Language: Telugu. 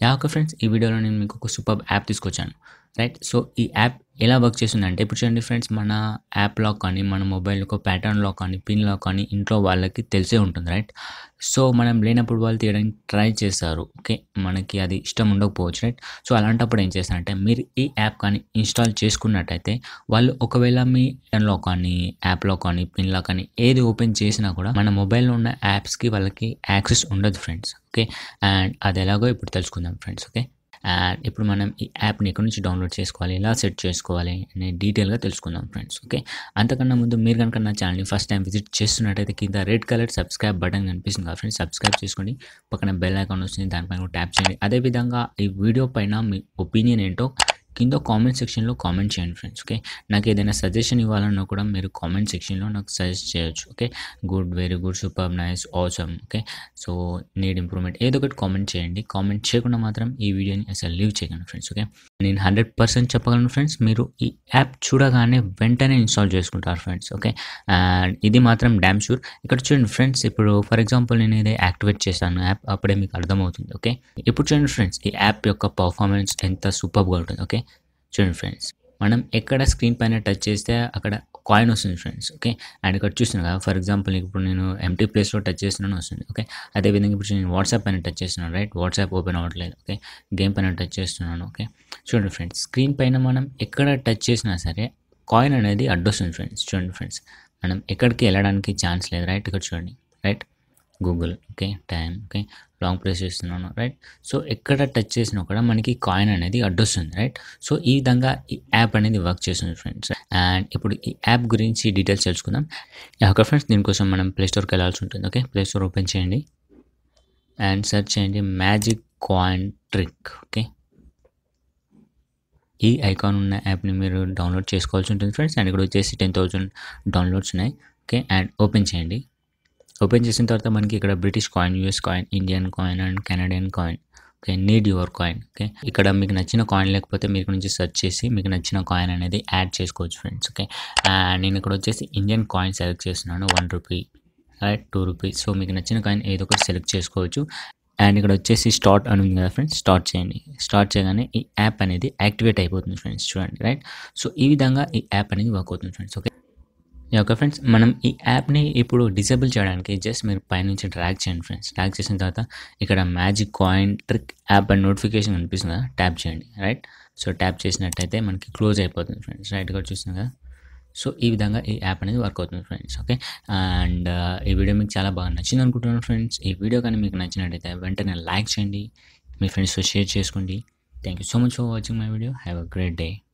ఓకే ఫ్రెండ్స్, ఈ వీడియోలో నేను మీకు ఒక సూపర్బ్ యాప్ తీసుకొచ్చాను. రైట్. సో, ఈ యాప్ ఎలా వర్క్ చేస్తుందంటే, ఇప్పుడు చూడండి ఫ్రెండ్స్, మన యాప్ లాక్ కానీ, మన మొబైల్‌లో ప్యాటర్న్ లాక్ కానీ, పిన్ లాక్ కానీ ఇంట్లో వాళ్ళకి తెలిసే ఉంటుంది. రైట్. సో, మనం లేనప్పుడు వాళ్ళు తీయడానికి ట్రై చేస్తారు. ఓకే. మనకి అది ఇష్టం ఉండకపోవచ్చు. రైట్. సో, అలాంటప్పుడు ఏం చేస్తారంటే, మీరు ఈ యాప్ కానీ ఇన్‌స్టాల్ చేసుకున్నట్టయితే, వాళ్ళు ఒకవేళ మీ లాక్ కానీ, యాప్ లాక్ కానీ, పిన్ లాక్ కానీ ఏది ఓపెన్ చేసినా కూడా మన మొబైల్‌లో ఉన్న యాప్స్‌కి వాళ్ళకి యాక్సెస్ ఉండదు ఫ్రెండ్స్. ఓకే. అండ్ అది ఎలాగో ఇప్పుడు తెలుసుకుందాం ఫ్రెండ్స్. ఓకే. అండ్ ఇప్పుడు మనం ఈ యాప్‌ని ఎక్కడి నుంచి డౌన్‌లోడ్ చేసుకోవాలి, ఎలా సెట్ చేసుకోవాలి అని డీటెయిల్‌గా తెలుసుకుందాం ఫ్రెండ్స్. ఓకే. అంతకన్నా ముందు మీరు గనుక నా ఛానల్‌ని ఫస్ట్ టైం విజిట్ చేస్తున్నట్టయితే కింద రెడ్ కలర్ సబ్స్క్రైబ్ బటన్ కనిపిస్తుంది కదా ఫ్రెండ్స్, సబ్స్క్రైబ్ చేసుకోండి. పక్కన బెల్ ఐకాన్ వస్తుంది, దానిపైన కూడా ట్యాప్ చేయండి. అదేవిధంగా ఈ వీడియో పైన మీ ఒపీనియన్ ఏంటో కింద కామెంట్ సెక్షన్‌లో కామెంట్ చేయండి ఫ్రెండ్స్. ఓకే. నాకు ఏదైనా సజెషన్ ఇవ్వాలన్నా కూడా మీరు కామెంట్ సెక్షన్‌లో నాకు సజెస్ట్ చేయొచ్చు. Okay. Good, very good, superb, nice, awesome. Okay. So, need improvement ఏదో ఒకటి కామెంట్ చేయండి. కామెంట్ చేయకుండా మాత్రం ఈ వీడియోని అసలు లీవ్ చేయకండి ఫ్రెండ్స్. ఓకే. నేను 100% చెప్పగలను ఫ్రెండ్స్, మీరు ఈ యాప్ చూడగానే వెంటనే ఇన్‌స్టాల్ చేసుకుంటారు ఫ్రెండ్స్. ఓకే. అండ్ ఇది మాత్రం డామ్ షూర్. ఇక్కడ చూడండి ఫ్రెండ్స్, ఇప్పుడు ఫర్ ఎగ్జాంపుల్ నేను ఇది యాక్టివేట్ చేశాను యాప్, అప్పుడే మీకు అర్థమవుతుంది. ఓకే. ఇప్పుడు చూడండి ఫ్రెండ్స్, ఈ యాప్ యొక్క పర్ఫార్మెన్స్ ఎంత సూపర్బ్‌గా ఉంటుంది. ఓకే. చూడండి ఫ్రెండ్స్, మనం ఎక్కడ స్క్రీన్ పైన టచ్ చేస్తే అక్కడ కాయిన్ వస్తుంది ఫ్రెండ్స్. ఓకే. అండ్ ఇక్కడ చూస్తున్నాను కదా, ఫర్ ఎగ్జాంపుల్ ఇప్పుడు నేను ఎంప్టీ ప్లేస్‌లో టచ్ చేస్తున్నాను వస్తుంది. ఓకే. అదేవిధంగా ఇప్పుడు నేను వాట్సాప్ పైన టచ్ చేస్తున్నాను. రైట్. వాట్సాప్ ఓపెన్ అవ్వట్లేదు. ఓకే. గేమ్ పైన టచ్ చేస్తున్నాను. ఓకే. చూడండి ఫ్రెండ్స్, స్క్రీన్ పైన మనం ఎక్కడ టచ్ చేసినా సరే కాయిన్ అనేది అడ్డొస్తుంది ఫ్రెండ్స్. చూడండి ఫ్రెండ్స్, మనం ఎక్కడికి వెళ్ళడానికి ఛాన్స్ లేదు. రైట్. ఇక్కడ చూడండి. Right. Google. Okay. Time. Okay. Long press చేస్తున్నాను. రైట్. సో, ఎక్కడ టచ్ చేసినా కూడా మనకి కాయిన్ అనేది అడ్డొస్తుంది. రైట్. సో, ఈ విధంగా ఈ యాప్ అనేది వర్క్ చేస్తుంది ఫ్రెండ్స్. అండ్ ఇప్పుడు ఈ యాప్ గురించి డీటెయిల్స్ తెలుసుకుందాం. ఓకే ఫ్రెండ్స్, దీనికోసం మనం ప్లే స్టోర్‌కి వెళ్ళాల్సి ఉంటుంది. ఓకే. ప్లే స్టోర్ ఓపెన్ చేయండి అండ్ సెర్చ్ చేయండి మ్యాజిక్ కాయిన్ ట్రిక్. ఓకే. ఈ ఐకాన్ ఉన్న యాప్‌ని మీరు డౌన్లోడ్ చేసుకోవాల్సి ఉంటుంది ఫ్రెండ్స్. అండ్ ఇక్కడ వచ్చేసి 10,000 డౌన్లోడ్స్ ఉన్నాయి. ఓకే. అండ్ ఓపెన్ చేయండి. ఓపెన్ చేసిన తర్వాత మనకి ఇక్కడ British coin, US coin, Indian coin and Canadian coin. Okay. Need your coin. Okay. ఇక్కడ మీకు నచ్చిన కాయిన్ లేకపోతే మీరు నుంచి సెర్చ్ చేసి మీకు నచ్చిన కాయిన్ అనేది యాడ్ చేసుకోవచ్చు ఫ్రెండ్స్. ఓకే. నేను ఇక్కడ వచ్చేసి ఇండియన్ కాయిన్ సెలెక్ట్ చేస్తున్నాను. 1 రూపీ, రైట్, 2 రూపీస్. సో, మీకు నచ్చిన కాయిన్ ఏదో ఒకటి సెలెక్ట్ చేసుకోవచ్చు. అండ్ ఇక్కడ వచ్చేసి స్టార్ట్ అని ఉంది కదా ఫ్రెండ్స్, స్టార్ట్ చేయండి. స్టార్ట్ చేయగానే ఈ యాప్ అనేది యాక్టివేట్ అయిపోతుంది ఫ్రెండ్స్. చూడండి. రైట్. సో, ఈ విధంగా ఈ యాప్ అనేది వర్క్ అవుతుంది ఫ్రెండ్స్. ఓకే. ఓకే ఫ్రెండ్స్, మనం ఈ యాప్‌ని ఇప్పుడు డిసేబుల్ చేయడానికి జస్ట్ మీరు పైనుంచి డ్రాగ్ చేయండి ఫ్రెండ్స్. డ్రాగ్ చేసిన తర్వాత ఇక్కడ magic coin trick app and notification కనిపిస్తుంది కదా, ట్యాప్ చేయండి. రైట్. సో, ట్యాప్ చేసినట్టయితే మనకి క్లోజ్ అయిపోతుంది ఫ్రెండ్స్. రైట్. ఇక్కడ చూస్తున్నారు కదా. సో, ఈ విధంగా ఈ యాప్ అనేది వర్క్ అవుతుంది ఫ్రెండ్స్. ఓకే. అండ్ ఈ వీడియో మీకు చాలా బాగా నచ్చింది అనుకుంటున్నాను ఫ్రెండ్స్. ఈ వీడియో కానీ మీకు నచ్చినట్టయితే వెంటనే లైక్ చేయండి, మీ ఫ్రెండ్స్‌తో షేర్ చేసుకోండి. Thank you so much for watching my video. Have a great day.